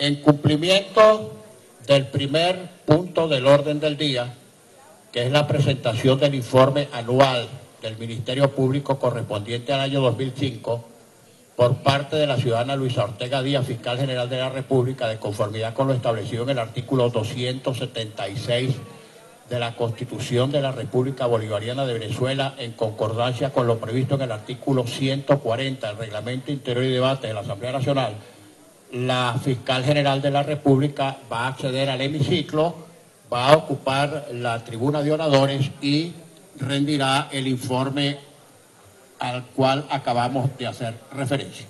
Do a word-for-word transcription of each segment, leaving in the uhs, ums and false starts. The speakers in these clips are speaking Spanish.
En cumplimiento del primer punto del orden del día, que es la presentación del informe anual del Ministerio Público correspondiente al año dos mil cinco, por parte de la ciudadana Luisa Ortega Díaz, Fiscal General de la República, de conformidad con lo establecido en el artículo doscientos setenta y seis de la Constitución de la República Bolivariana de Venezuela, en concordancia con lo previsto en el artículo ciento cuarenta del Reglamento Interior y Debate de la Asamblea Nacional, la Fiscal General de la República va a acceder al hemiciclo, va a ocupar la tribuna de oradores y rendirá el informe al cual acabamos de hacer referencia.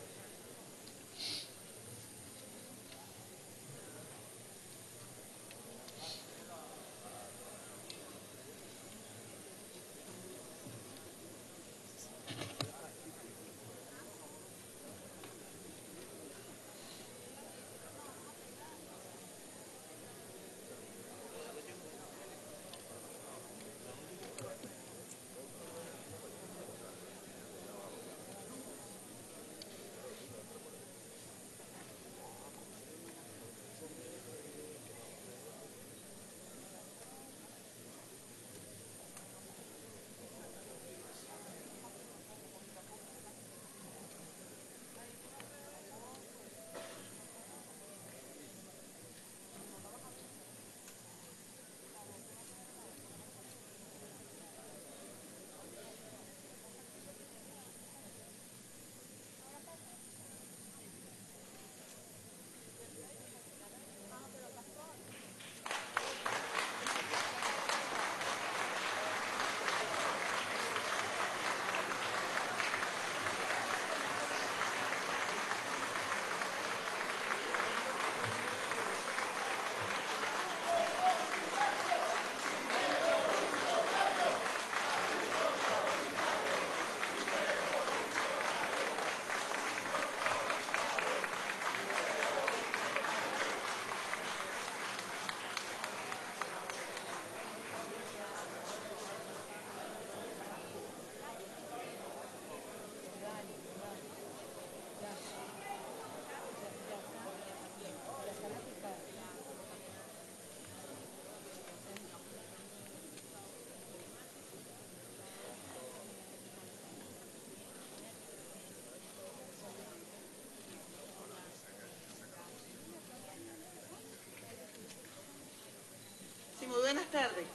Muy buenas tardes.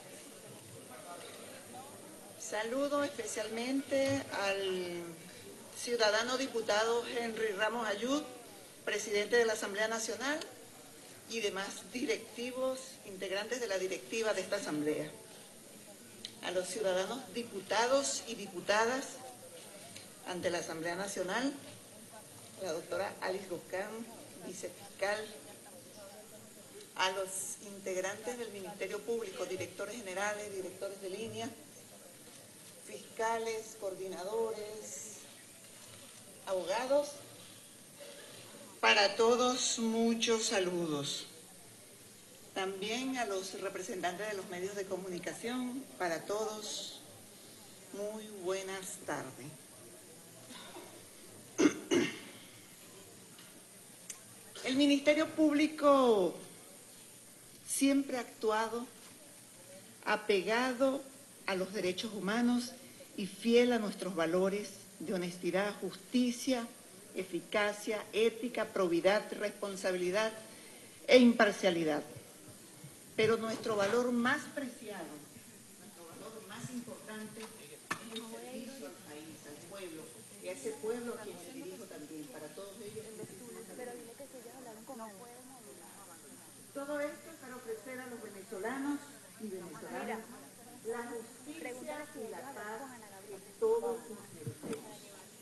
Saludo especialmente al ciudadano diputado Henry Ramos Ayud, presidente de la Asamblea Nacional, y demás directivos, integrantes de la directiva de esta Asamblea. A los ciudadanos diputados y diputadas ante la Asamblea Nacional, la doctora Alice Goscán, vicefiscal, a los integrantes del Ministerio Público, directores generales, directores de línea, fiscales, coordinadores, abogados, para todos muchos saludos. También a los representantes de los medios de comunicación, para todos muy buenas tardes. El Ministerio Público siempre ha actuado apegado a los derechos humanos y fiel a nuestros valores de honestidad, justicia, eficacia, ética, probidad, responsabilidad e imparcialidad. Pero nuestro valor más preciado, nuestro valor más importante es el servicio al país, al pueblo, y a ese pueblo a quien me dirijo también, para todos ellos. Todo esto para ofrecer a los venezolanos y venezolanas la justicia y la paz que todos nos merecemos.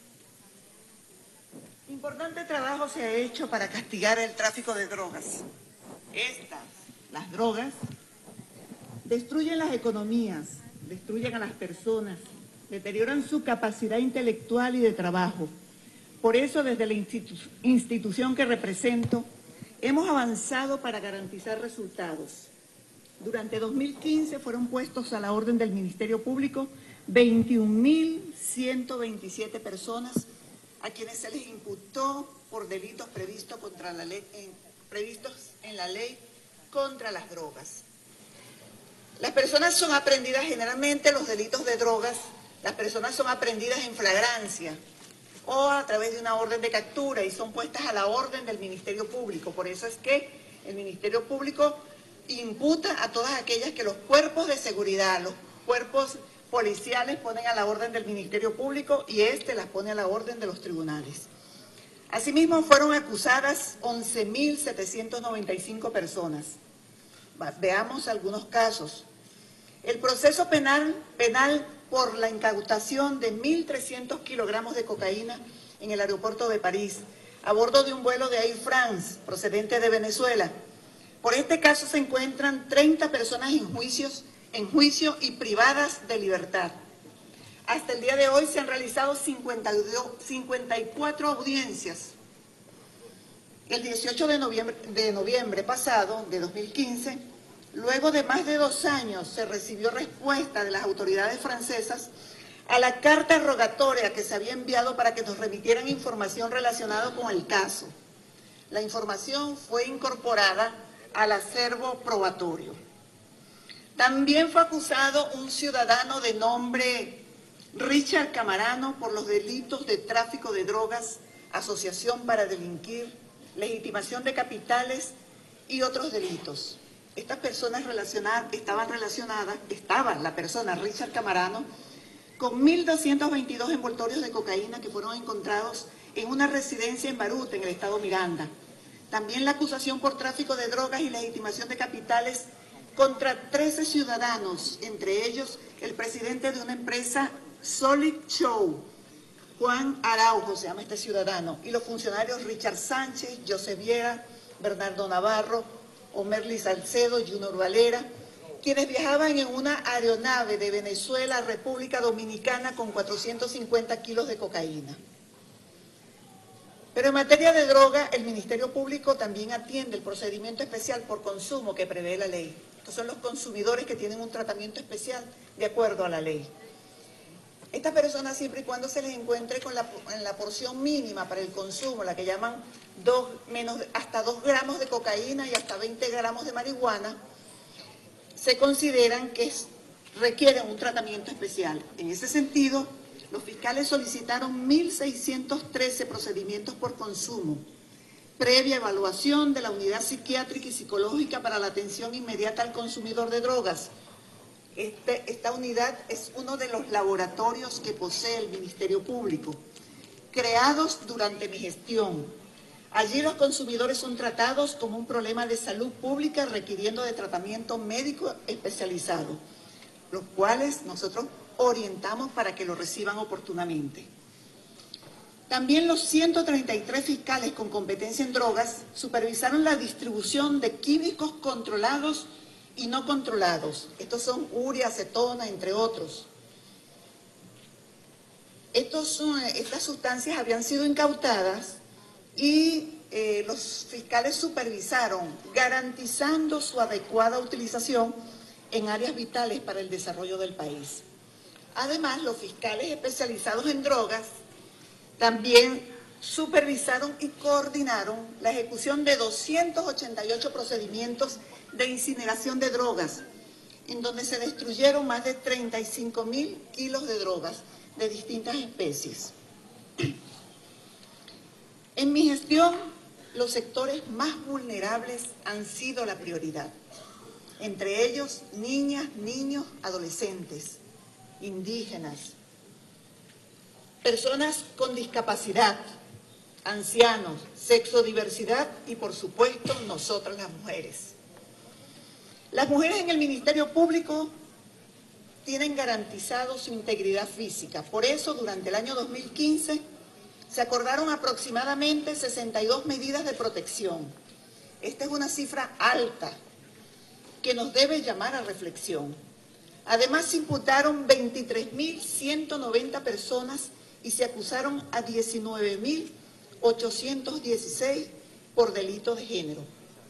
Importante trabajo se ha hecho para castigar el tráfico de drogas. Estas, las drogas, destruyen las economías, destruyen a las personas, deterioran su capacidad intelectual y de trabajo. Por eso, desde la institu- institución que represento, hemos avanzado para garantizar resultados. Durante dos mil quince fueron puestos a la orden del Ministerio Público veintiún mil ciento veintisiete personas a quienes se les imputó por delitos previstos contra la ley, en, previstos en la ley contra las drogas. Las personas son aprehendidas generalmente, los delitos de drogas, las personas son aprehendidas en flagrancia o a través de una orden de captura y son puestas a la orden del Ministerio Público. Por eso es que el Ministerio Público imputa a todas aquellas que los cuerpos de seguridad, los cuerpos policiales ponen a la orden del Ministerio Público y este las pone a la orden de los tribunales. Asimismo, fueron acusadas once mil setecientas noventa y cinco personas. Veamos algunos casos. El proceso penal, penal por la incautación de mil trescientos kilogramos de cocaína en el aeropuerto de París, a bordo de un vuelo de Air France, procedente de Venezuela. Por este caso se encuentran treinta personas en, juicios, en juicio y privadas de libertad. Hasta el día de hoy se han realizado cincuenta y cuatro audiencias. El dieciocho de noviembre, de noviembre pasado, de dos mil quince, luego de más de dos años, se recibió respuesta de las autoridades francesas a la carta rogatoria que se había enviado para que nos remitieran información relacionada con el caso. La información fue incorporada al acervo probatorio. También fue acusado un ciudadano de nombre Richard Camarano por los delitos de tráfico de drogas, asociación para delinquir, legitimación de capitales y otros delitos. Estas personas relacionadas, estaban relacionadas, estaba la persona Richard Camarano, con mil doscientos veintidós envoltorios de cocaína que fueron encontrados en una residencia en Baruta, en el estado Miranda. También la acusación por tráfico de drogas y legitimación de capitales contra trece ciudadanos, entre ellos el presidente de una empresa Solid Show, Juan Araujo se llama este ciudadano, y los funcionarios Richard Sánchez, José Viera, Bernardo Navarro, Omerly Salcedo, Junior Valera, quienes viajaban en una aeronave de Venezuela a República Dominicana con cuatrocientos cincuenta kilos de cocaína. Pero en materia de droga, el Ministerio Público también atiende el procedimiento especial por consumo que prevé la ley. Estos son los consumidores que tienen un tratamiento especial de acuerdo a la ley. Estas personas, siempre y cuando se les encuentre con la, en la porción mínima para el consumo, la que llaman dos, menos, hasta dos gramos de cocaína y hasta veinte gramos de marihuana, se consideran que es, requieren un tratamiento especial. En ese sentido, los fiscales solicitaron mil seiscientos trece procedimientos por consumo, previa evaluación de la unidad psiquiátrica y psicológica para la atención inmediata al consumidor de drogas. Este, esta unidad es uno de los laboratorios que posee el Ministerio Público, creados durante mi gestión. Allí los consumidores son tratados como un problema de salud pública requiriendo de tratamiento médico especializado, los cuales nosotros orientamos para que lo reciban oportunamente. También los ciento treinta y tres fiscales con competencia en drogas supervisaron la distribución de químicos controlados y no controlados. Estos son urea, acetona, entre otros. Estos, estas sustancias habían sido incautadas y eh, los fiscales supervisaron, garantizando su adecuada utilización en áreas vitales para el desarrollo del país. Además, los fiscales especializados en drogas también supervisaron y coordinaron la ejecución de doscientos ochenta y ocho procedimientos de incineración de drogas, en donde se destruyeron más de treinta y cinco mil kilos de drogas de distintas especies. En mi gestión, los sectores más vulnerables han sido la prioridad, entre ellos niñas, niños, adolescentes, indígenas, personas con discapacidad, ancianos, sexodiversidad y, por supuesto, nosotras las mujeres. Las mujeres en el Ministerio Público tienen garantizado su integridad física. Por eso, durante el año dos mil quince, se acordaron aproximadamente sesenta y dos medidas de protección. Esta es una cifra alta que nos debe llamar a reflexión. Además, se imputaron veintitrés mil ciento noventa personas y se acusaron a diecinueve mil ochocientos dieciséis por delito de género.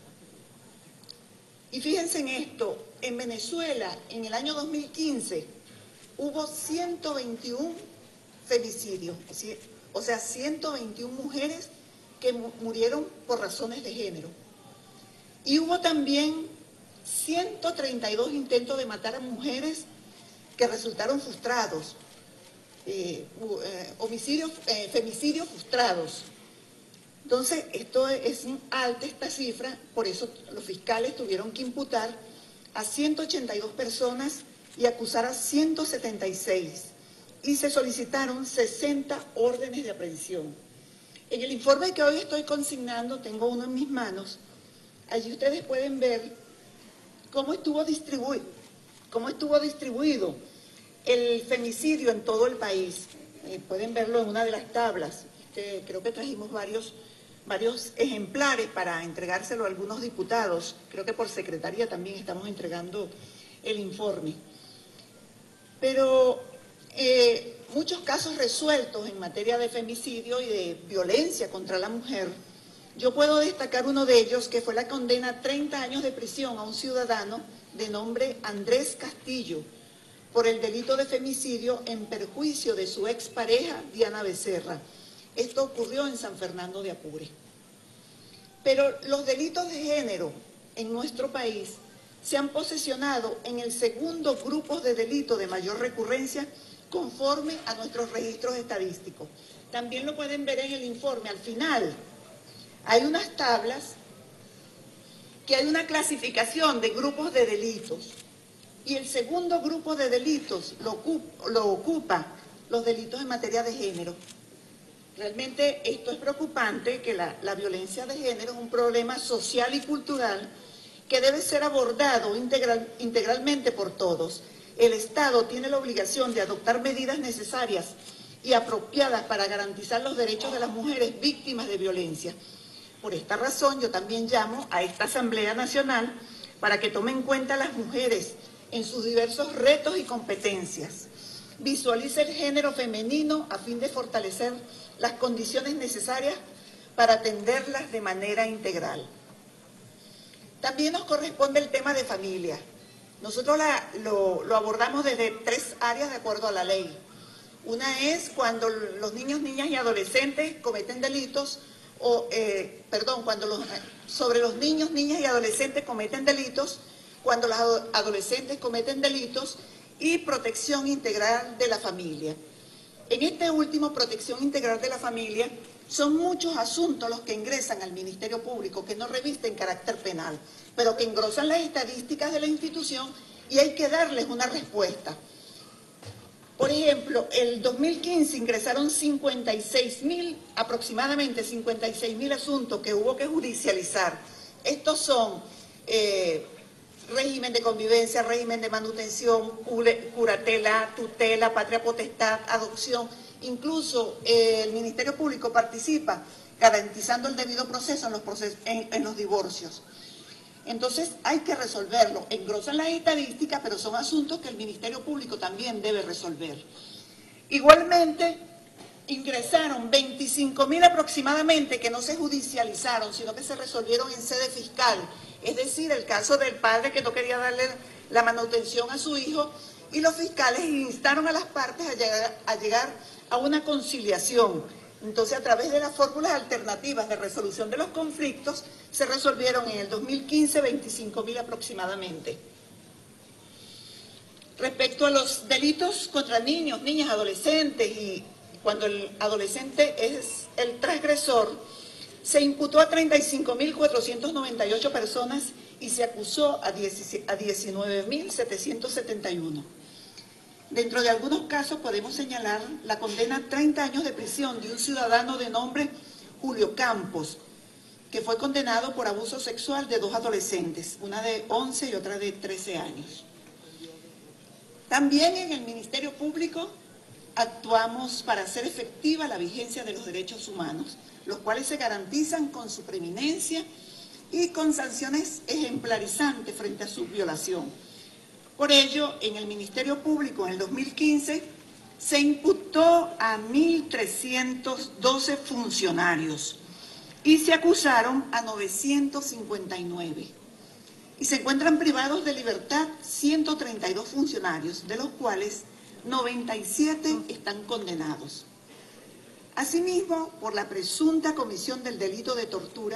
Y fíjense en esto, en Venezuela, en el año dos mil quince, hubo ciento veintiún femicidios, o sea, ciento veintiún mujeres que murieron por razones de género. Y hubo también ciento treinta y dos intentos de matar a mujeres que resultaron frustrados, eh, eh, homicidios, eh, femicidios frustrados. Entonces, esto es alta esta cifra, por eso los fiscales tuvieron que imputar a ciento ochenta y dos personas y acusar a ciento setenta y seis, y se solicitaron sesenta órdenes de aprehensión. En el informe que hoy estoy consignando, tengo uno en mis manos, allí ustedes pueden ver cómo estuvo distribuido, cómo estuvo distribuido el femicidio en todo el país. Eh, pueden verlo en una de las tablas. Este, creo que trajimos varios, varios ejemplares para entregárselo a algunos diputados. Creo que por secretaría también estamos entregando el informe. Pero eh, muchos casos resueltos en materia de femicidio y de violencia contra la mujer. Yo puedo destacar uno de ellos, que fue la condena a treinta años de prisión a un ciudadano de nombre Andrés Castillo por el delito de femicidio en perjuicio de su expareja Diana Becerra. Esto ocurrió en San Fernando de Apure. Pero los delitos de género en nuestro país se han posicionado en el segundo grupo de delitos de mayor recurrencia conforme a nuestros registros estadísticos. También lo pueden ver en el informe. Al final hay unas tablas que hay una clasificación de grupos de delitos, y el segundo grupo de delitos lo ocupa, lo ocupa los delitos en materia de género. Realmente esto es preocupante, que la, la violencia de género es un problema social y cultural que debe ser abordado integral, integralmente por todos. El Estado tiene la obligación de adoptar medidas necesarias y apropiadas para garantizar los derechos de las mujeres víctimas de violencia. Por esta razón, yo también llamo a esta Asamblea Nacional para que tome en cuenta a las mujeres en sus diversos retos y competencias. Visualice el género femenino a fin de fortalecer las condiciones necesarias para atenderlas de manera integral. También nos corresponde el tema de familia. Nosotros la, lo, lo abordamos desde tres áreas de acuerdo a la ley. Una es cuando los niños, niñas y adolescentes cometen delitos, o, eh, perdón, cuando los, sobre los niños, niñas y adolescentes cometen delitos, cuando los adolescentes cometen delitos, y protección integral de la familia. En este último, protección integral de la familia, son muchos asuntos los que ingresan al Ministerio Público que no revisten carácter penal, pero que engrosan las estadísticas de la institución y hay que darles una respuesta. Por ejemplo, el dos mil quince ingresaron cincuenta y seis mil, aproximadamente cincuenta y seis mil asuntos que hubo que judicializar. Estos son eh, régimen de convivencia, régimen de manutención, curatela, tutela, patria potestad, adopción. Incluso eh, el Ministerio Público participa garantizando el debido proceso en los, proces en, en los divorcios. Entonces hay que resolverlo. Engrosan las estadísticas, pero son asuntos que el Ministerio Público también debe resolver. Igualmente, ingresaron veinticinco mil aproximadamente que no se judicializaron, sino que se resolvieron en sede fiscal. Es decir, el caso del padre que no quería darle la manutención a su hijo, y los fiscales instaron a las partes a llegar a, llegar a una conciliación. Entonces, a través de las fórmulas alternativas de resolución de los conflictos, se resolvieron en el dos mil quince veinticinco mil aproximadamente. Respecto a los delitos contra niños, niñas, adolescentes, y cuando el adolescente es el transgresor, se imputó a treinta y cinco mil cuatrocientas noventa y ocho personas y se acusó a diecinueve mil setecientos setenta y uno. Dentro de algunos casos podemos señalar la condena a treinta años de prisión de un ciudadano de nombre Julio Campos, que fue condenado por abuso sexual de dos adolescentes, una de once y otra de trece años. También en el Ministerio Público actuamos para hacer efectiva la vigencia de los derechos humanos, los cuales se garantizan con su preeminencia y con sanciones ejemplarizantes frente a su violación. Por ello, en el Ministerio Público en el dos mil quince se imputó a mil trescientos doce funcionarios y se acusaron a novecientos cincuenta y nueve. Y se encuentran privados de libertad ciento treinta y dos funcionarios, de los cuales noventa y siete están condenados. Asimismo, por la presunta comisión del delito de tortura,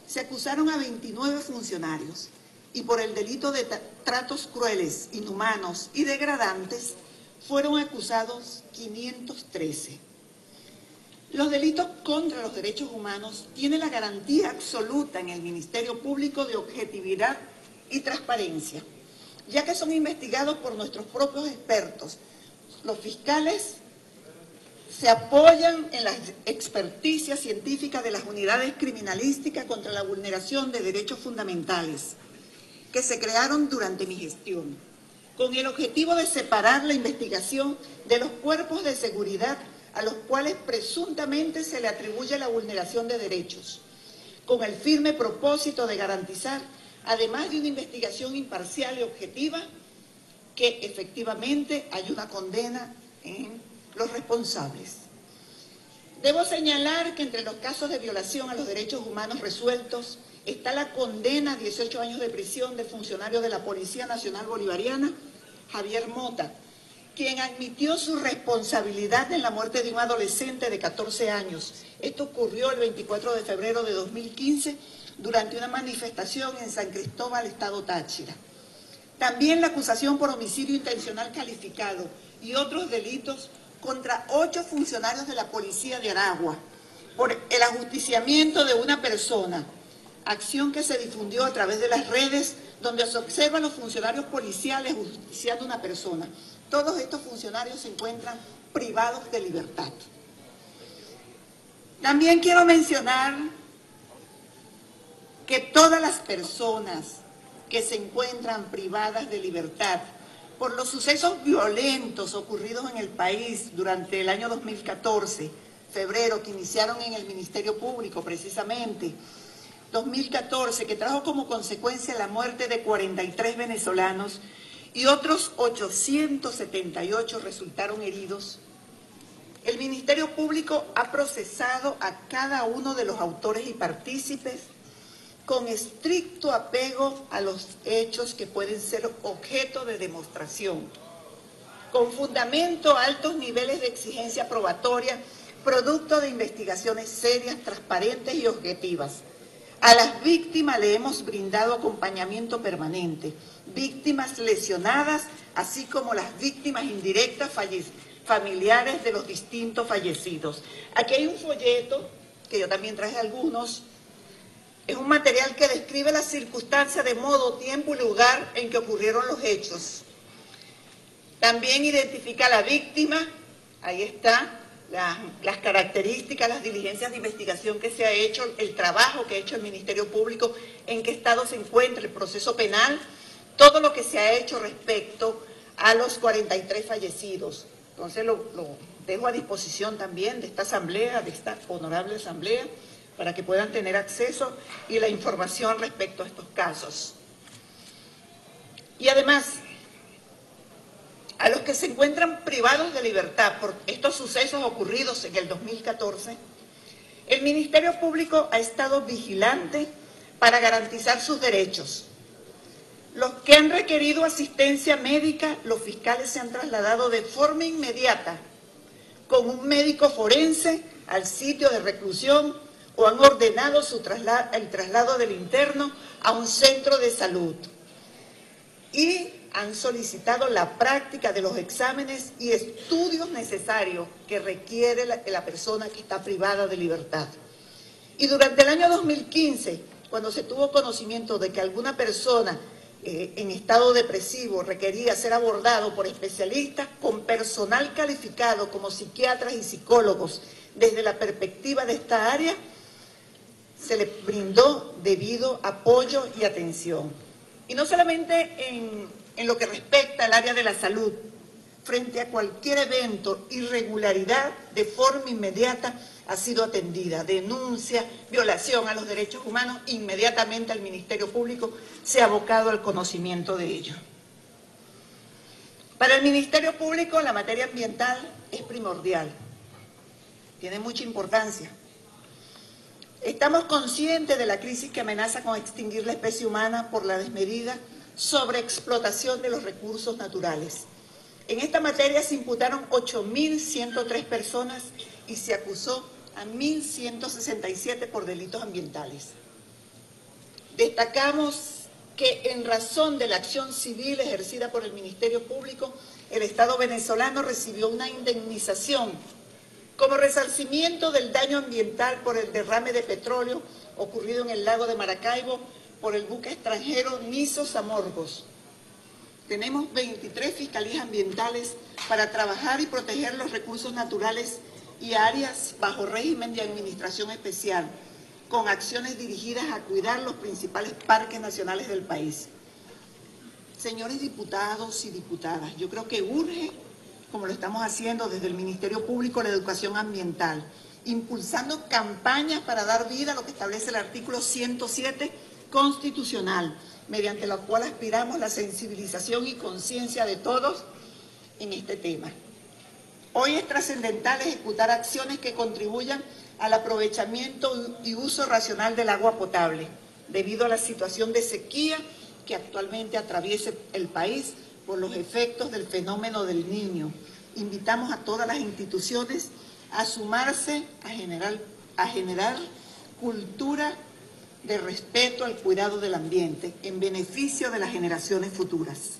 se acusaron a veintinueve funcionarios y por el delito de tratos crueles, inhumanos y degradantes fueron acusados quinientos trece. Los delitos contra los derechos humanos tienen la garantía absoluta en el Ministerio Público de objetividad y transparencia, ya que son investigados por nuestros propios expertos. Los fiscales se apoyan en las experticias científicas de las unidades criminalísticas contra la vulneración de derechos fundamentales que se crearon durante mi gestión, con el objetivo de separar la investigación de los cuerpos de seguridad a los cuales presuntamente se le atribuye la vulneración de derechos, con el firme propósito de garantizar, además de una investigación imparcial y objetiva, que efectivamente hay una condena en los responsables. Debo señalar que entre los casos de violación a los derechos humanos resueltos está la condena a dieciocho años de prisión del funcionario de la Policía Nacional Bolivariana, Javier Mota, quien admitió su responsabilidad en la muerte de un adolescente de catorce años. Esto ocurrió el veinticuatro de febrero de dos mil quince durante una manifestación en San Cristóbal, estado Táchira. También la acusación por homicidio intencional calificado y otros delitos contra ocho funcionarios de la Policía de Aragua por el ajusticiamiento de una persona, acción que se difundió a través de las redes donde se observan los funcionarios policiales justiciando a una persona. Todos estos funcionarios se encuentran privados de libertad. También quiero mencionar que todas las personas que se encuentran privadas de libertad por los sucesos violentos ocurridos en el país durante el año dos mil catorce, febrero, que iniciaron en el Ministerio Público precisamente, dos mil catorce, que trajo como consecuencia la muerte de cuarenta y tres venezolanos y otros ochocientos setenta y ocho resultaron heridos, el Ministerio Público ha procesado a cada uno de los autores y partícipes con estricto apego a los hechos que pueden ser objeto de demostración, con fundamento a altos niveles de exigencia probatoria, producto de investigaciones serias, transparentes y objetivas. A las víctimas le hemos brindado acompañamiento permanente, víctimas lesionadas, así como las víctimas indirectas familiares de los distintos fallecidos. Aquí hay un folleto, que yo también traje algunos. Es un material que describe las circunstancias de modo, tiempo y lugar en que ocurrieron los hechos. También identifica a la víctima, ahí está, la, las características, las diligencias de investigación que se ha hecho, el trabajo que ha hecho el Ministerio Público, en qué estado se encuentra el proceso penal, todo lo que se ha hecho respecto a los cuarenta y tres fallecidos. Entonces lo, lo dejo a disposición también de esta asamblea, de esta honorable asamblea, para que puedan tener acceso y la información respecto a estos casos. Y además, a los que se encuentran privados de libertad por estos sucesos ocurridos en el dos mil catorce, el Ministerio Público ha estado vigilante para garantizar sus derechos. Los que han requerido asistencia médica, los fiscales se han trasladado de forma inmediata con un médico forense al sitio de reclusión o han ordenado su traslado, el traslado del interno a un centro de salud y han solicitado la práctica de los exámenes y estudios necesarios que requiere la, la persona que está privada de libertad. Y durante el año dos mil quince, cuando se tuvo conocimiento de que alguna persona eh, en estado depresivo requería ser abordado por especialistas con personal calificado como psiquiatras y psicólogos desde la perspectiva de esta área, se le brindó debido apoyo y atención. Y no solamente en, en lo que respecta al área de la salud, frente a cualquier evento, irregularidad, de forma inmediata ha sido atendida. Denuncia, violación a los derechos humanos, inmediatamente el Ministerio Público se ha abocado al conocimiento de ello. Para el Ministerio Público la materia ambiental es primordial, tiene mucha importancia. Estamos conscientes de la crisis que amenaza con extinguir la especie humana por la desmedida sobreexplotación de los recursos naturales. En esta materia se imputaron ocho mil ciento tres personas y se acusó a mil ciento sesenta y siete por delitos ambientales. Destacamos que en razón de la acción civil ejercida por el Ministerio Público, el Estado venezolano recibió una indemnización como resarcimiento del daño ambiental por el derrame de petróleo ocurrido en el lago de Maracaibo por el buque extranjero Niso Samorgos. Tenemos veintitrés fiscalías ambientales para trabajar y proteger los recursos naturales y áreas bajo régimen de administración especial, con acciones dirigidas a cuidar los principales parques nacionales del país. Señores diputados y diputadas, yo creo que urge, como lo estamos haciendo desde el Ministerio Público, la educación ambiental, impulsando campañas para dar vida a lo que establece el artículo ciento siete constitucional, mediante la cual aspiramos la sensibilización y conciencia de todos en este tema. Hoy es trascendental ejecutar acciones que contribuyan al aprovechamiento y uso racional del agua potable, debido a la situación de sequía que actualmente atraviesa el país por los efectos del fenómeno del Niño. Invitamos a todas las instituciones a sumarse a generar, a generar cultura de respeto al cuidado del ambiente en beneficio de las generaciones futuras.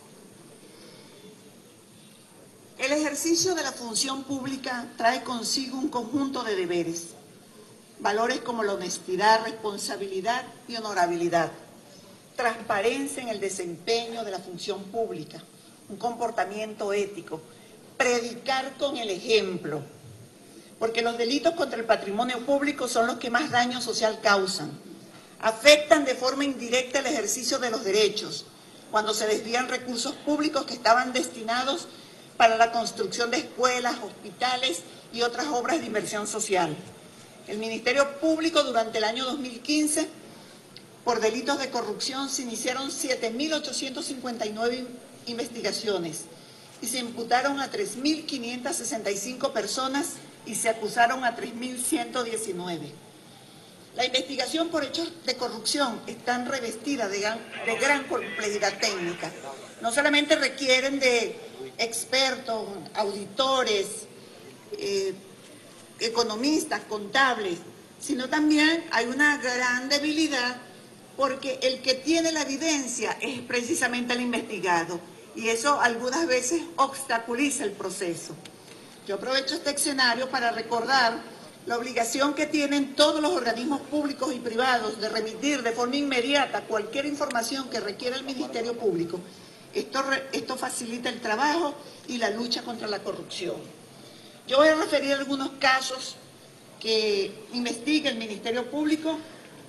El ejercicio de la función pública trae consigo un conjunto de deberes, valores como la honestidad, responsabilidad y honorabilidad, transparencia en el desempeño de la función pública, un comportamiento ético, predicar con el ejemplo, porque los delitos contra el patrimonio público son los que más daño social causan, afectan de forma indirecta el ejercicio de los derechos, cuando se desvían recursos públicos que estaban destinados para la construcción de escuelas, hospitales y otras obras de inversión social. El Ministerio Público durante el año dos mil quince, por delitos de corrupción, se iniciaron siete mil ochocientas cincuenta y nueve investigaciones y se imputaron a tres mil quinientas sesenta y cinco personas y se acusaron a tres mil ciento diecinueve. La investigación por hechos de corrupción están revestidas de gran, de gran complejidad técnica. No solamente requieren de expertos, auditores, eh, economistas, contables, sino también hay una gran debilidad porque el que tiene la evidencia es precisamente el investigado y eso algunas veces obstaculiza el proceso. Yo aprovecho este escenario para recordar la obligación que tienen todos los organismos públicos y privados de remitir de forma inmediata cualquier información que requiera el Ministerio Público. Esto, esto facilita el trabajo y la lucha contra la corrupción. Yo voy a referir algunos casos que investiga el Ministerio Público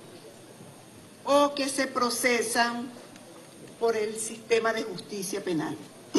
o que se procesan por el sistema de justicia penal.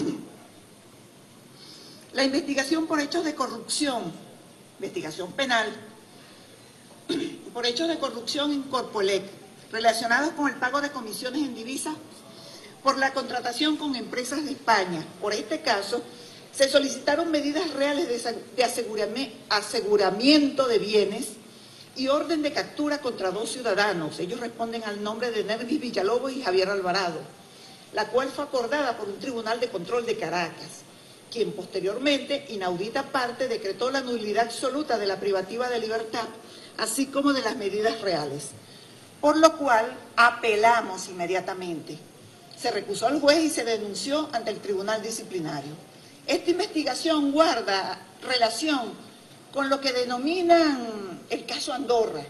La investigación por hechos de corrupción, investigación penal, por hechos de corrupción en Corpolec, relacionados con el pago de comisiones en divisas por la contratación con empresas de España. Por este caso, se solicitaron medidas reales de aseguramiento de bienes y orden de captura contra dos ciudadanos. Ellos responden al nombre de Nervis Villalobos y Javier Alvarado, la cual fue acordada por un tribunal de control de Caracas, quien posteriormente, inaudita parte, decretó la nulidad absoluta de la privativa de libertad, así como de las medidas reales, por lo cual apelamos inmediatamente. Se recusó al juez y se denunció ante el tribunal disciplinario. Esta investigación guarda relación con lo que denominan el caso Andorra,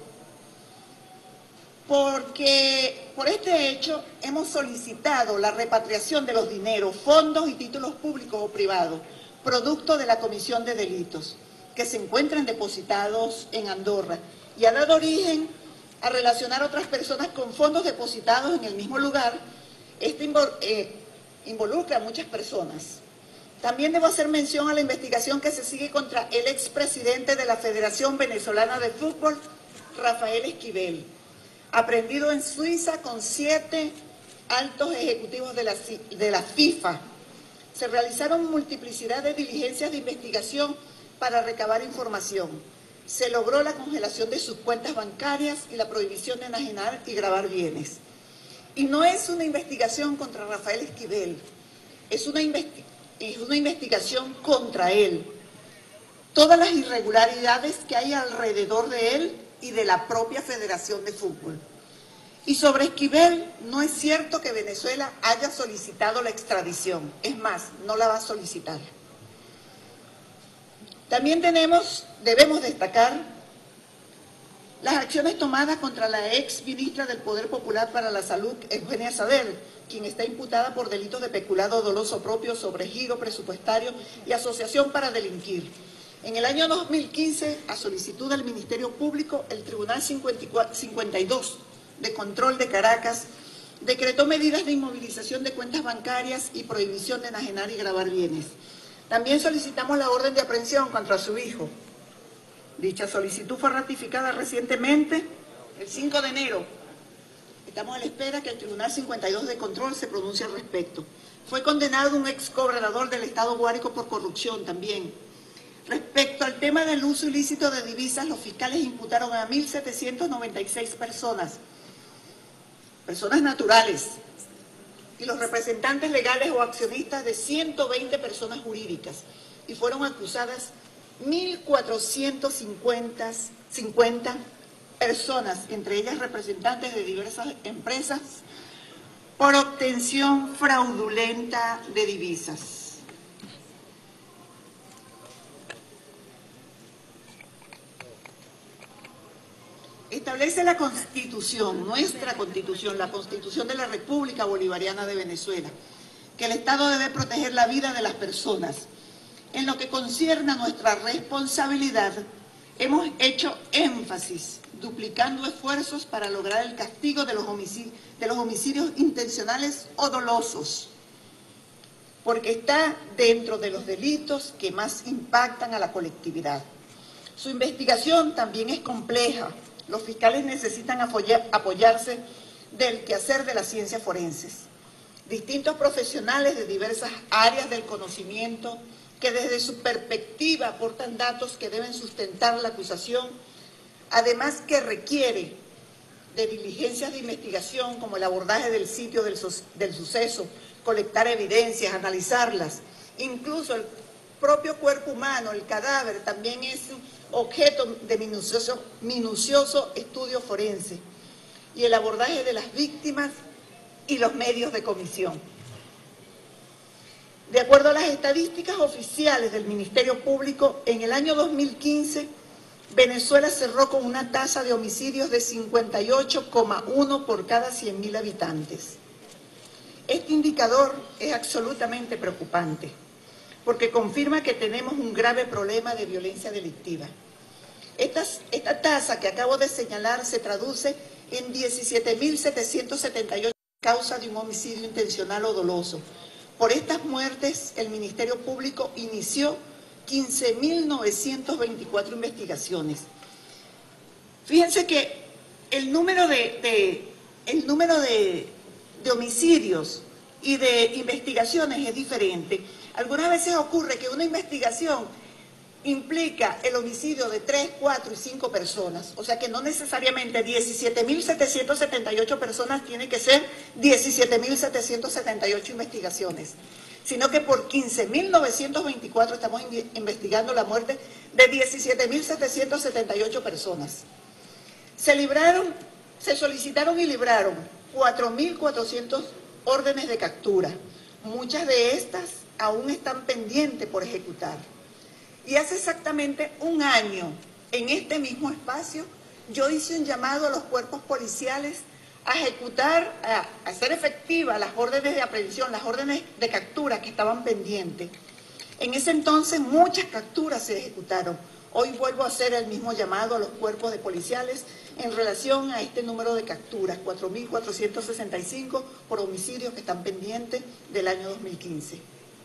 porque por este hecho hemos solicitado la repatriación de los dineros, fondos y títulos públicos o privados, producto de la comisión de delitos, que se encuentran depositados en Andorra, y ha dado origen a relacionar a otras personas con fondos depositados en el mismo lugar. Esto eh, involucra a muchas personas. También debo hacer mención a la investigación que se sigue contra el expresidente de la Federación Venezolana de Fútbol, Rafael Esquivel, aprehendido en Suiza con siete altos ejecutivos de la, de la FIFA. Se realizaron multiplicidad de diligencias de investigación para recabar información. Se logró la congelación de sus cuentas bancarias y la prohibición de enajenar y gravar bienes. Y no es una investigación contra Rafael Esquivel, es una, investi es una investigación contra él. Todas las irregularidades que hay alrededor de él y de la propia Federación de Fútbol. Y sobre Esquivel, no es cierto que Venezuela haya solicitado la extradición. Es más, no la va a solicitar. También tenemos, debemos destacar las acciones tomadas contra la ex ministra del Poder Popular para la Salud, Eugenia Sader, quien está imputada por delitos de peculado doloso propio, sobregiro presupuestario y asociación para delinquir. En el año dos mil quince, a solicitud del Ministerio Público, el Tribunal cincuenta y dos de Control de Caracas decretó medidas de inmovilización de cuentas bancarias y prohibición de enajenar y gravar bienes. También solicitamos la orden de aprehensión contra su hijo. Dicha solicitud fue ratificada recientemente, el cinco de enero. Estamos a la espera que el Tribunal cincuenta y dos de Control se pronuncie al respecto. Fue condenado un ex cobrador del Estado Guárico por corrupción también. Respecto al tema del uso ilícito de divisas, los fiscales imputaron a mil setecientas noventa y seis personas, personas naturales, y los representantes legales o accionistas de ciento veinte personas jurídicas, y fueron acusadas mil cuatrocientas cincuenta personas, entre ellas representantes de diversas empresas, por obtención fraudulenta de divisas. Establece la Constitución, nuestra Constitución, la Constitución de la República Bolivariana de Venezuela, que el Estado debe proteger la vida de las personas. En lo que concierne a nuestra responsabilidad, hemos hecho énfasis, duplicando esfuerzos para lograr el castigo de los homicidios, de los homicidios intencionales o dolosos, porque está dentro de los delitos que más impactan a la colectividad. Su investigación también es compleja. Los fiscales necesitan apoyarse del quehacer de las ciencias forenses. Distintos profesionales de diversas áreas del conocimiento que desde su perspectiva aportan datos que deben sustentar la acusación, además que requiere de diligencias de investigación como el abordaje del sitio del, del suceso, colectar evidencias, analizarlas. Incluso el propio cuerpo humano, el cadáver, también es objeto de minucioso, minucioso estudio forense, y el abordaje de las víctimas y los medios de comisión. De acuerdo a las estadísticas oficiales del Ministerio Público, en el año dos mil quince, Venezuela cerró con una tasa de homicidios de cincuenta y ocho coma uno por cada cien mil habitantes. Este indicador es absolutamente preocupante, porque confirma que tenemos un grave problema de violencia delictiva. Esta, esta tasa que acabo de señalar se traduce en diecisiete mil setecientos setenta y ocho causas de un homicidio intencional o doloso. Por estas muertes, el Ministerio Público inició quince mil novecientas veinticuatro investigaciones. Fíjense que el número de, de, el número de, de homicidios y de investigaciones es diferente. Algunas veces ocurre que una investigación implica el homicidio de tres, cuatro y cinco personas, o sea que no necesariamente diecisiete mil setecientas setenta y ocho personas tiene que ser diecisiete mil setecientas setenta y ocho investigaciones, sino que por quince mil novecientas veinticuatro estamos investigando la muerte de diecisiete mil setecientas setenta y ocho personas. Se libraron, se solicitaron y libraron cuatro mil cuatrocientas órdenes de captura. Muchas de estas aún están pendientes por ejecutar. Y hace exactamente un año, en este mismo espacio, yo hice un llamado a los cuerpos policiales a ejecutar, a hacer efectivas las órdenes de aprehensión, las órdenes de captura que estaban pendientes. En ese entonces muchas capturas se ejecutaron. Hoy vuelvo a hacer el mismo llamado a los cuerpos de policiales en relación a este número de capturas, cuatro mil cuatrocientas sesenta y cinco por homicidios que están pendientes del año dos mil quince.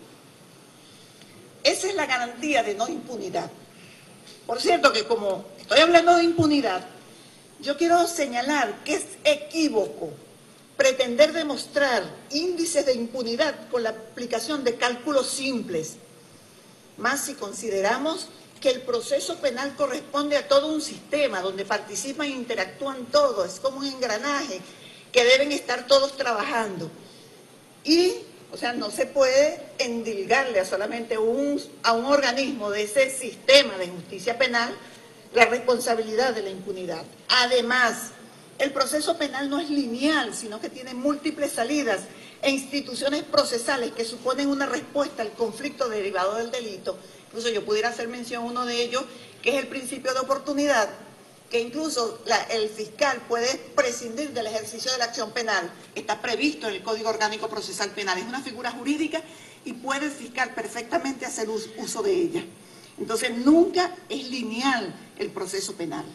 Esa es la garantía de no impunidad. Por cierto que como estoy hablando de impunidad, yo quiero señalar que es equívoco pretender demostrar índices de impunidad con la aplicación de cálculos simples, más si consideramos que el proceso penal corresponde a todo un sistema donde participan e interactúan todos, es como un engranaje que deben estar todos trabajando. Y o sea, no se puede endilgarle a solamente un, a un organismo de ese sistema de justicia penal la responsabilidad de la impunidad. Además, El proceso penal no es lineal, sino que tiene múltiples salidas e instituciones procesales que suponen una respuesta al conflicto derivado del delito. Incluso yo pudiera hacer mención a uno de ellos, que es el principio de oportunidad, que incluso la, el fiscal puede prescindir del ejercicio de la acción penal. Está previsto en el Código Orgánico Procesal Penal. Es una figura jurídica y puede el fiscal perfectamente hacer uso, uso de ella. Entonces, nunca es lineal el proceso penal.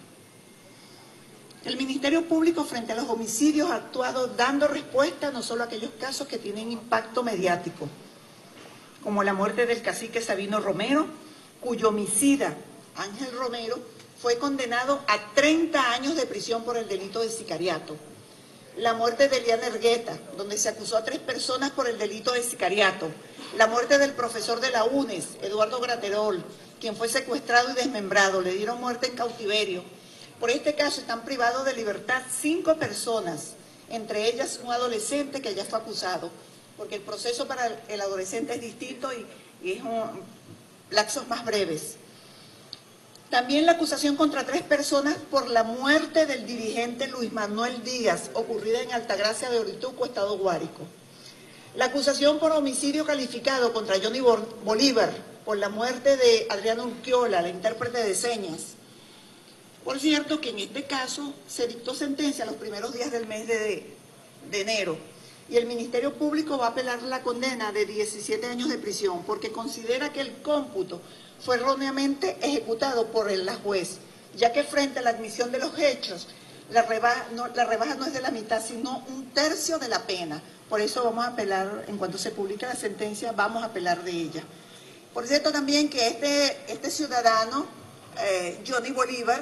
El Ministerio Público frente a los homicidios ha actuado dando respuesta no solo a aquellos casos que tienen impacto mediático, como la muerte del cacique Sabino Romero, cuyo homicida, Ángel Romero, fue condenado a treinta años de prisión por el delito de sicariato. La muerte de Eliana Ergueta, donde se acusó a tres personas por el delito de sicariato. La muerte del profesor de la UNES, Eduardo Graterol, quien fue secuestrado y desmembrado, le dieron muerte en cautiverio. Por este caso están privados de libertad cinco personas, entre ellas un adolescente que ya fue acusado, porque el proceso para el adolescente es distinto y, y es un, lapsos más breves. También la acusación contra tres personas por la muerte del dirigente Luis Manuel Díaz, ocurrida en Altagracia de Orituco, Estado Guárico. La acusación por homicidio calificado contra Johnny Bolívar por la muerte de Adriana Urquiola, la intérprete de señas. Por cierto que en este caso se dictó sentencia los primeros días del mes de, de enero y el Ministerio Público va a apelar la condena de diecisiete años de prisión porque considera que el cómputo fue erróneamente ejecutado por la juez, ya que frente a la admisión de los hechos, la rebaja, no, la rebaja no es de la mitad, sino un tercio de la pena. Por eso vamos a apelar, en cuanto se publique la sentencia, vamos a apelar de ella. Por cierto también que este, este ciudadano, eh, Johnny Bolívar,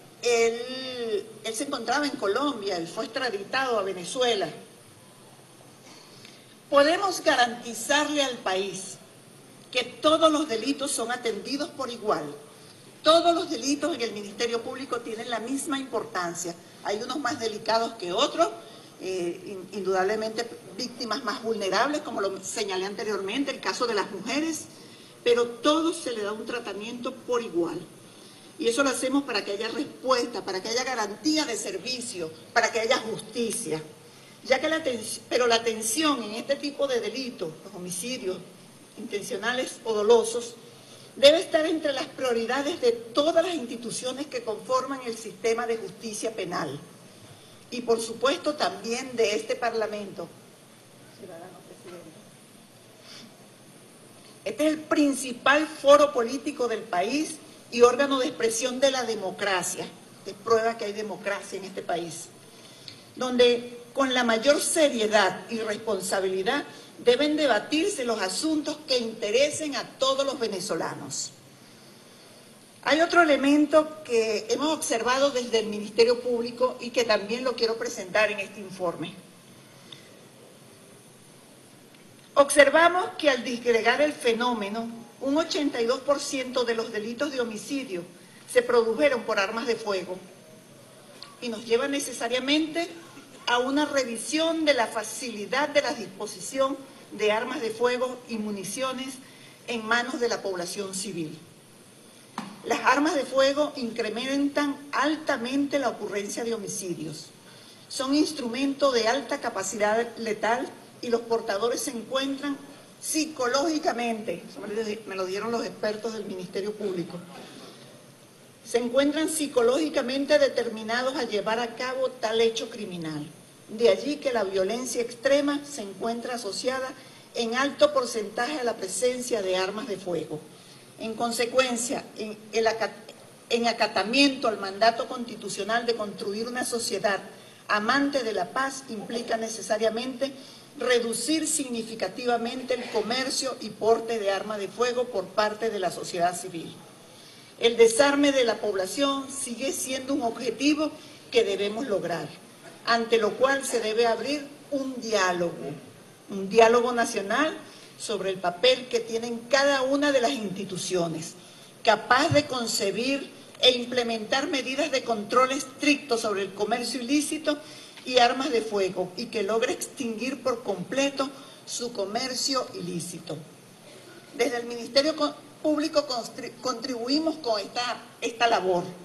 él, él se encontraba en Colombia, él fue extraditado a Venezuela. Podemos garantizarle al país que todos los delitos son atendidos por igual. Todos los delitos en el Ministerio Público tienen la misma importancia. Hay unos más delicados que otros, eh, indudablemente víctimas más vulnerables, como lo señalé anteriormente, el caso de las mujeres, pero todos se le da un tratamiento por igual. Y eso lo hacemos para que haya respuesta, para que haya garantía de servicio, para que haya justicia. Ya que la pero la atención en este tipo de delitos, los homicidios intencionales o dolosos, debe estar entre las prioridades de todas las instituciones que conforman el sistema de justicia penal. Y por supuesto también de este Parlamento. Ciudadano presidente. Este es el principal foro político del país y órgano de expresión de la democracia, que prueba que hay democracia en este país, donde con la mayor seriedad y responsabilidad deben debatirse los asuntos que interesen a todos los venezolanos. Hay otro elemento que hemos observado desde el Ministerio Público y que también lo quiero presentar en este informe. Observamos que al disgregar el fenómeno, un ochenta y dos por ciento de los delitos de homicidio se produjeron por armas de fuego y nos lleva necesariamente a una revisión de la facilidad de la disposición de armas de fuego y municiones en manos de la población civil. Las armas de fuego incrementan altamente la ocurrencia de homicidios. Son instrumentos de alta capacidad letal y los portadores se encuentran psicológicamente, eso me lo dieron los expertos del Ministerio Público, se encuentran psicológicamente determinados a llevar a cabo tal hecho criminal. De allí que la violencia extrema se encuentra asociada en alto porcentaje a la presencia de armas de fuego. En consecuencia, en, el acat en acatamiento al mandato constitucional de construir una sociedad amante de la paz implica necesariamente reducir significativamente el comercio y porte de armas de fuego por parte de la sociedad civil. El desarme de la población sigue siendo un objetivo que debemos lograr, ante lo cual se debe abrir un diálogo, un diálogo nacional sobre el papel que tienen cada una de las instituciones, capaz de concebir e implementar medidas de control estricto sobre el comercio ilícito y armas de fuego y que logre extinguir por completo su comercio ilícito. Desde el Ministerio Público contribuimos con esta, esta labor,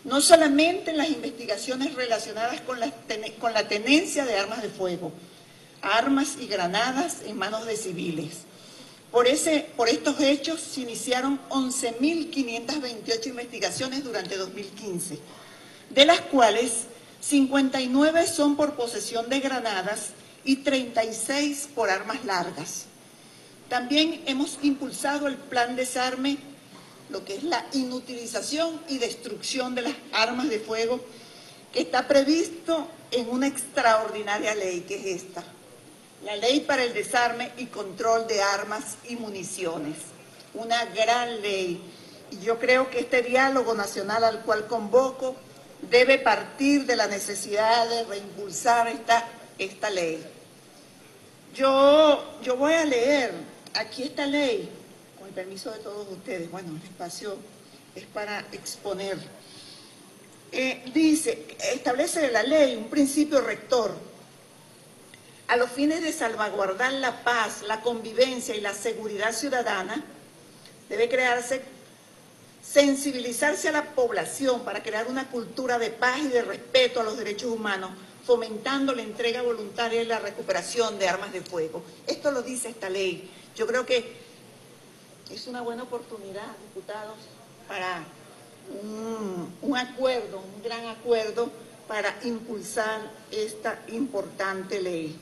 no solamente en las investigaciones relacionadas con la, con la tenencia de armas de fuego, armas y granadas en manos de civiles. Por, ese, por estos hechos se iniciaron once mil quinientas veintiocho investigaciones durante dos mil quince, de las cuales cincuenta y nueve son por posesión de granadas y treinta y seis por armas largas. También hemos impulsado el plan desarme, lo que es la inutilización y destrucción de las armas de fuego, que está previsto en una extraordinaria ley, que es esta, la Ley para el Desarme y Control de Armas y Municiones. Una gran ley. Y yo creo que este diálogo nacional al cual convoco debe partir de la necesidad de reimpulsar esta, esta ley. Yo, yo voy a leer aquí esta ley, con el permiso de todos ustedes. Bueno, el espacio es para exponer. Eh, dice, establece la ley un principio rector. A los fines de salvaguardar la paz, la convivencia y la seguridad ciudadana, debe crearse, sensibilizarse a la población para crear una cultura de paz y de respeto a los derechos humanos, fomentando la entrega voluntaria y la recuperación de armas de fuego. Esto lo dice esta ley. Yo creo que es una buena oportunidad, diputados, para un, un acuerdo, un gran acuerdo para impulsar esta importante ley.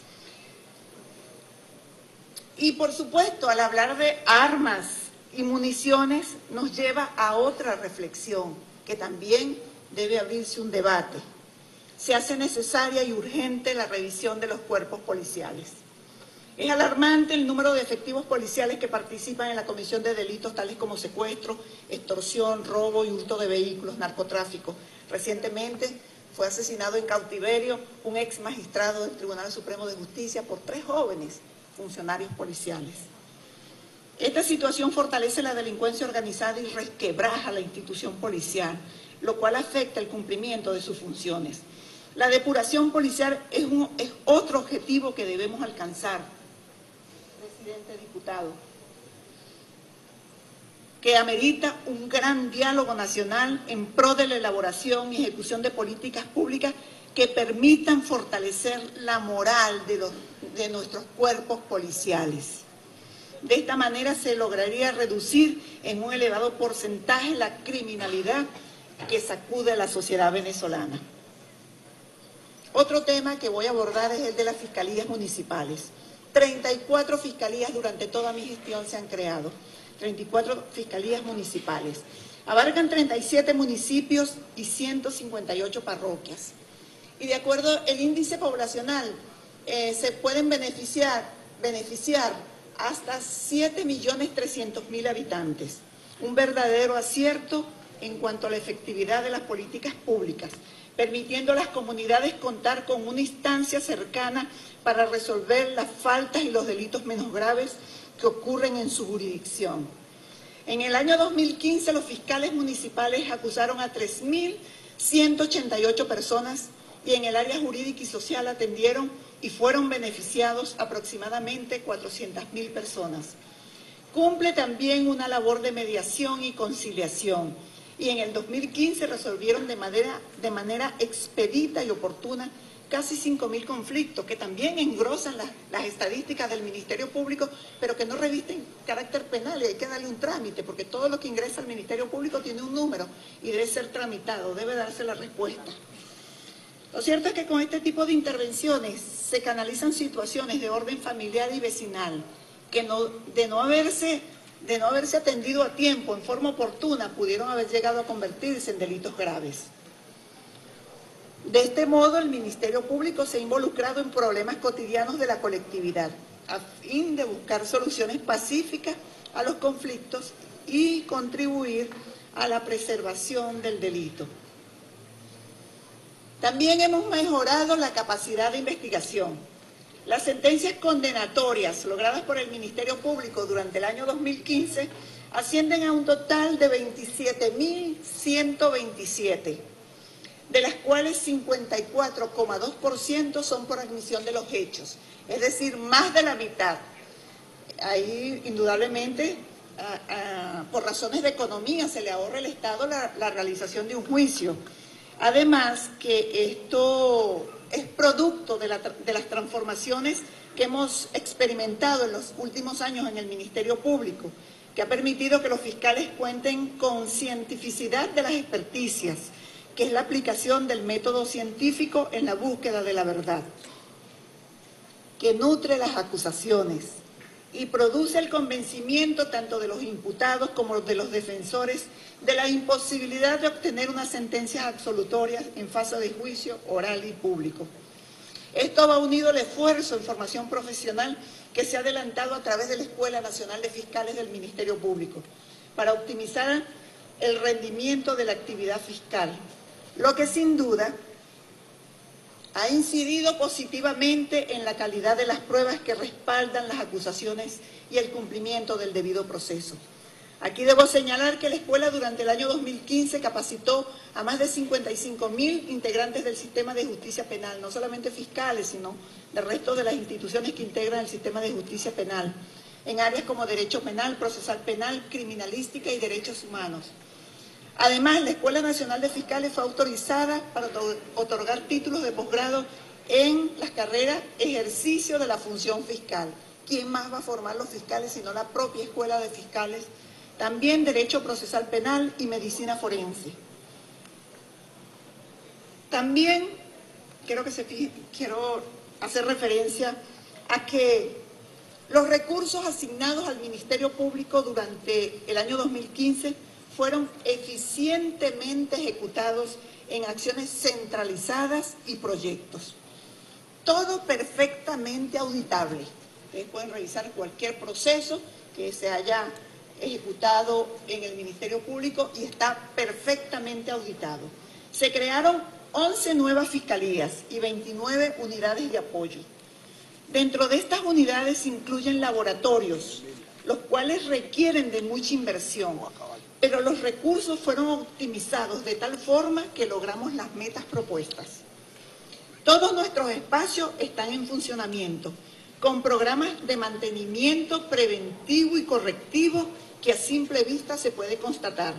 Y por supuesto, al hablar de armas y municiones, nos lleva a otra reflexión, que también debe abrirse un debate. Se hace necesaria y urgente la revisión de los cuerpos policiales. Es alarmante el número de efectivos policiales que participan en la comisión de delitos tales como secuestro, extorsión, robo y hurto de vehículos, narcotráfico. Recientemente fue asesinado en cautiverio un ex magistrado del Tribunal Supremo de Justicia por tres jóvenes funcionarios policiales. Esta situación fortalece la delincuencia organizada y resquebraja la institución policial, lo cual afecta el cumplimiento de sus funciones. La depuración policial es, un, es otro objetivo que debemos alcanzar, presidente, diputado, que amerita un gran diálogo nacional en pro de la elaboración y ejecución de políticas públicas que permitan fortalecer la moral de, los, de nuestros cuerpos policiales. De esta manera se lograría reducir en un elevado porcentaje la criminalidad que sacude a la sociedad venezolana. Otro tema que voy a abordar es el de las fiscalías municipales. treinta y cuatro fiscalías durante toda mi gestión se han creado, treinta y cuatro fiscalías municipales. Abarcan treinta y siete municipios y ciento cincuenta y ocho parroquias. Y de acuerdo al índice poblacional, eh, se pueden beneficiar, beneficiar hasta siete millones trescientos mil habitantes. Un verdadero acierto en cuanto a la efectividad de las políticas públicas, permitiendo a las comunidades contar con una instancia cercana para resolver las faltas y los delitos menos graves que ocurren en su jurisdicción. En el año dos mil quince, los fiscales municipales acusaron a tres mil ciento ochenta y ocho personas y en el área jurídica y social atendieron y fueron beneficiados aproximadamente cuatrocientas mil personas. Cumple también una labor de mediación y conciliación, y en el dos mil quince resolvieron de manera, de manera expedita y oportuna casi cinco mil conflictos, que también engrosan las, las estadísticas del Ministerio Público, pero que no revisten carácter penal, y hay que darle un trámite, porque todo lo que ingresa al Ministerio Público tiene un número y debe ser tramitado, debe darse la respuesta. Lo cierto es que con este tipo de intervenciones se canalizan situaciones de orden familiar y vecinal que no, de, no haberse, de no haberse atendido a tiempo, en forma oportuna, pudieron haber llegado a convertirse en delitos graves. De este modo, el Ministerio Público se ha involucrado en problemas cotidianos de la colectividad, a fin de buscar soluciones pacíficas a los conflictos y contribuir a la preservación del delito. También hemos mejorado la capacidad de investigación. Las sentencias condenatorias logradas por el Ministerio Público durante el año dos mil quince ascienden a un total de veintisiete mil ciento veintisiete, de las cuales cincuenta y cuatro coma dos por ciento son por admisión de los hechos, es decir, más de la mitad. Ahí indudablemente a, a, por razones de economía se le ahorra al Estado la, la realización de un juicio. Además que esto es producto de, la, de las transformaciones que hemos experimentado en los últimos años en el Ministerio Público, que ha permitido que los fiscales cuenten con cientificidad de las experticias, que es la aplicación del método científico en la búsqueda de la verdad, que nutre las acusaciones y produce el convencimiento tanto de los imputados como de los defensores de la imposibilidad de obtener unas sentencias absolutorias en fase de juicio oral y público. Esto va unido al esfuerzo en formación profesional que se ha adelantado a través de la Escuela Nacional de Fiscales del Ministerio Público para optimizar el rendimiento de la actividad fiscal, lo que sin duda ha incidido positivamente en la calidad de las pruebas que respaldan las acusaciones y el cumplimiento del debido proceso. Aquí debo señalar que la escuela durante el año dos mil quince capacitó a más de cincuenta y cinco mil integrantes del sistema de justicia penal, no solamente fiscales, sino del resto de las instituciones que integran el sistema de justicia penal, en áreas como derecho penal, procesal penal, criminalística y derechos humanos. Además, la Escuela Nacional de Fiscales fue autorizada para otorgar títulos de posgrado en las carreras ejercicio de la función fiscal. ¿Quién más va a formar los fiscales sino la propia Escuela de Fiscales? También Derecho Procesal Penal y Medicina Forense. También quiero, que se fije, quiero hacer referencia a que los recursos asignados al Ministerio Público durante el año dos mil quince fueron eficientemente ejecutados en acciones centralizadas y proyectos. Todo perfectamente auditable. Ustedes pueden revisar cualquier proceso que se haya ejecutado en el Ministerio Público y está perfectamente auditado. Se crearon once nuevas fiscalías y veintinueve unidades de apoyo. Dentro de estas unidades se incluyen laboratorios, los cuales requieren de mucha inversión, pero los recursos fueron optimizados de tal forma que logramos las metas propuestas. Todos nuestros espacios están en funcionamiento, con programas de mantenimiento preventivo y correctivo que a simple vista se puede constatar.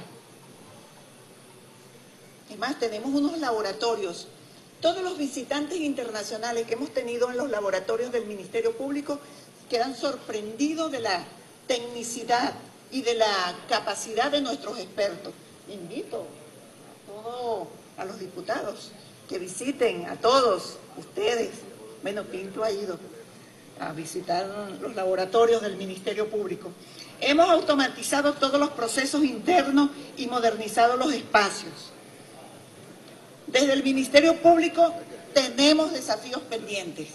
Además, tenemos unos laboratorios. Todos los visitantes internacionales que hemos tenido en los laboratorios del Ministerio Público quedan sorprendidos de la tecnicidad y de la capacidad de nuestros expertos. Invito a todos, a los diputados, que visiten, a todos ustedes. Bueno, Pinto ha ido a visitar los laboratorios del Ministerio Público. Hemos automatizado todos los procesos internos y modernizado los espacios. Desde el Ministerio Público tenemos desafíos pendientes.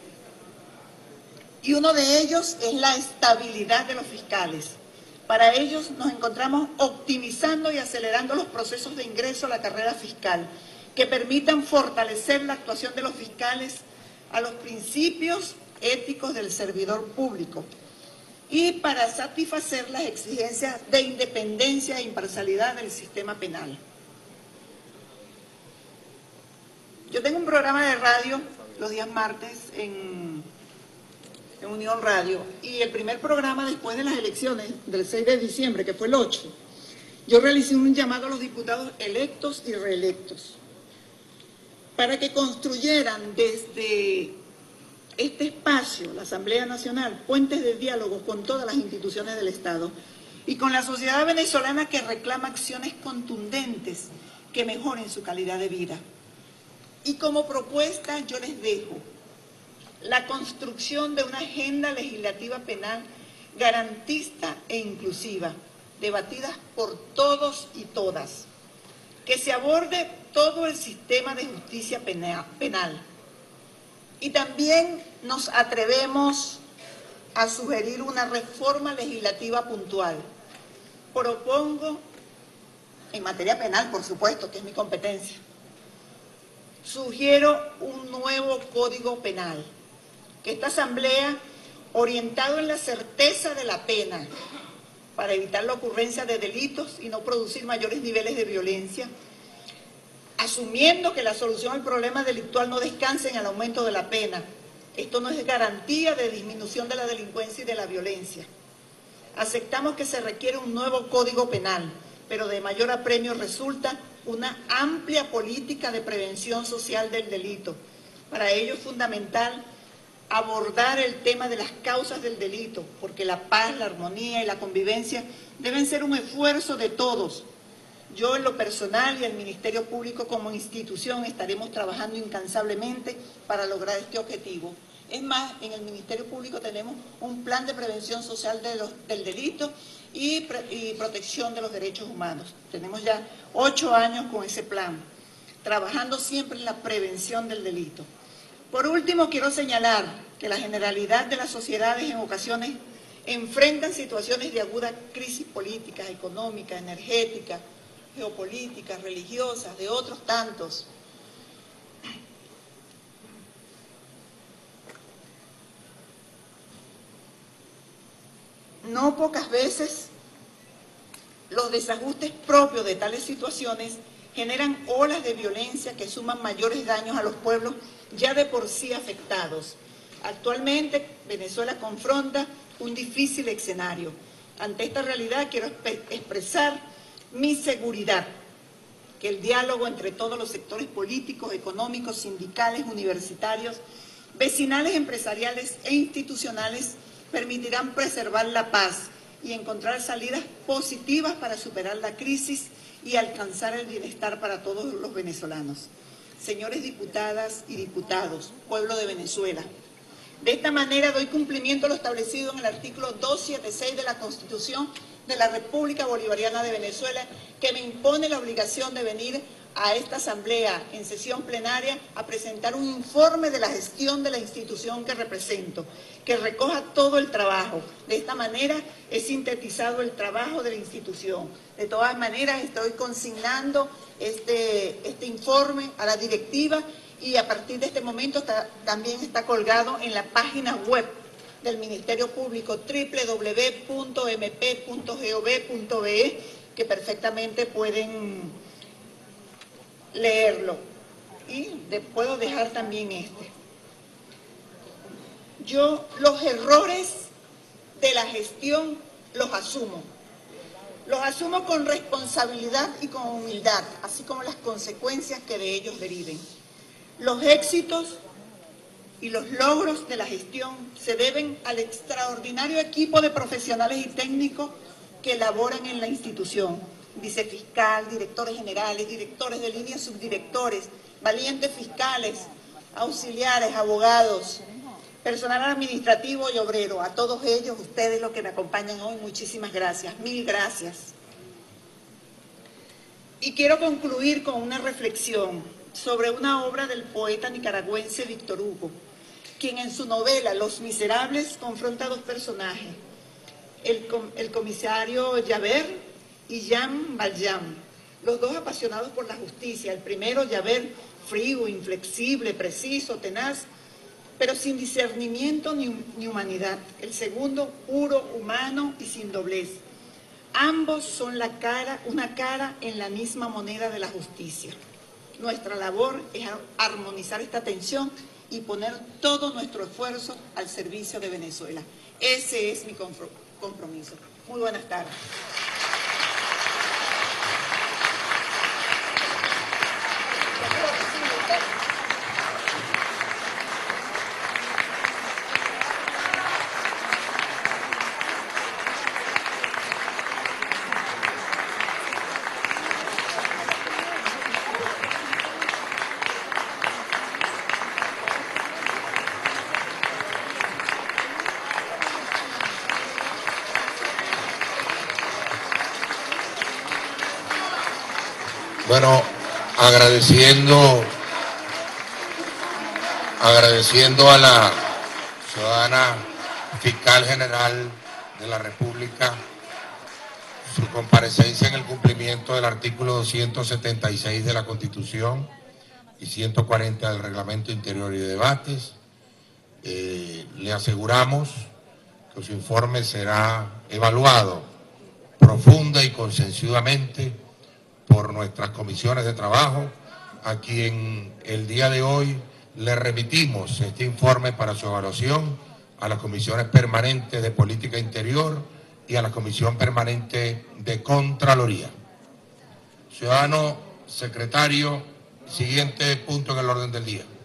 Y uno de ellos es la estabilidad de los fiscales. Para ellos nos encontramos optimizando y acelerando los procesos de ingreso a la carrera fiscal, que permitan fortalecer la actuación de los fiscales a los principios éticos del servidor público y para satisfacer las exigencias de independencia e imparcialidad del sistema penal. Yo tengo un programa de radio los días martes en, en Unión Radio, y el primer programa después de las elecciones del seis de diciembre, que fue el ocho, yo realicé un llamado a los diputados electos y reelectos para que construyeran desde este espacio, la Asamblea Nacional, puentes de diálogo con todas las instituciones del Estado y con la sociedad venezolana que reclama acciones contundentes que mejoren su calidad de vida. Y como propuesta yo les dejo la construcción de una agenda legislativa penal garantista e inclusiva, debatida por todos y todas, que se aborde todo el sistema de justicia penal. Y también nos atrevemos a sugerir una reforma legislativa puntual. Propongo, en materia penal, por supuesto, que es mi competencia, sugiero un nuevo Código Penal, que esta Asamblea, orientado en la certeza de la pena, para evitar la ocurrencia de delitos y no producir mayores niveles de violencia, asumiendo que la solución al problema delictual no descanse en el aumento de la pena. Esto no es garantía de disminución de la delincuencia y de la violencia. Aceptamos que se requiere un nuevo código penal, pero de mayor apremio resulta una amplia política de prevención social del delito. Para ello es fundamental abordar el tema de las causas del delito, porque la paz, la armonía y la convivencia deben ser un esfuerzo de todos. Yo en lo personal y el Ministerio Público como institución estaremos trabajando incansablemente para lograr este objetivo. Es más, en el Ministerio Público tenemos un plan de prevención social de los, del delito y, pre, y protección de los derechos humanos. Tenemos ya ocho años con ese plan, trabajando siempre en la prevención del delito. Por último, quiero señalar que la generalidad de las sociedades en ocasiones enfrentan situaciones de aguda crisis política, económica, energética, geopolítica, religiosas, de otros tantos. No pocas veces los desajustes propios de tales situaciones generan olas de violencia que suman mayores daños a los pueblos ya de por sí afectados. Actualmente Venezuela confronta un difícil escenario. Ante esta realidad quiero expresar mi seguridad que el diálogo entre todos los sectores políticos, económicos, sindicales, universitarios, vecinales, empresariales e institucionales permitirán preservar la paz y encontrar salidas positivas para superar la crisis y alcanzar el bienestar para todos los venezolanos. Señores diputadas y diputados, pueblo de Venezuela, de esta manera doy cumplimiento a lo establecido en el artículo doscientos setenta y seis de la Constitución de la República Bolivariana de Venezuela, que me impone la obligación de venir a esta asamblea en sesión plenaria a presentar un informe de la gestión de la institución que represento, que recoja todo el trabajo. De esta manera he sintetizado el trabajo de la institución. De todas maneras estoy consignando este, este informe a la directiva y a partir de este momento está, también está colgado en la página web del Ministerio Público, doble u doble u doble u punto m p punto gov punto be, que perfectamente pueden leerlo. Y de, puedo dejar también este. Yo los errores de la gestión los asumo. Los asumo con responsabilidad y con humildad, así como las consecuencias que de ellos deriven. Los éxitos y los logros de la gestión se deben al extraordinario equipo de profesionales y técnicos que laboran en la institución. Vicefiscal, directores generales, directores de línea, subdirectores, valientes fiscales, auxiliares, abogados, personal administrativo y obrero. A todos ellos, ustedes los que me acompañan hoy, muchísimas gracias, mil gracias. Y quiero concluir con una reflexión sobre una obra del poeta nicaragüense Víctor Hugo, quien en su novela Los Miserables confronta a dos personajes, el, com el comisario Javert y Jean Valjean, los dos apasionados por la justicia. El primero, Javert, frío, inflexible, preciso, tenaz, pero sin discernimiento ni, ni humanidad. El segundo, puro, humano y sin doblez. Ambos son la cara, una cara en la misma moneda de la justicia. Nuestra labor es armonizar esta tensión y poner todo nuestro esfuerzo al servicio de Venezuela. Ese es mi compromiso. Muy buenas tardes. Bueno, agradeciendo, agradeciendo a la ciudadana fiscal general de la República su comparecencia en el cumplimiento del artículo doscientos setenta y seis de la Constitución y ciento cuarenta del Reglamento Interior y de Debates. Eh, le aseguramos que su informe será evaluado profunda y concienzudamente por nuestras comisiones de trabajo, a quien el día de hoy le remitimos este informe para su evaluación a las comisiones permanentes de Política Interior y a la Comisión Permanente de Contraloría. Ciudadano secretario, siguiente punto en el orden del día.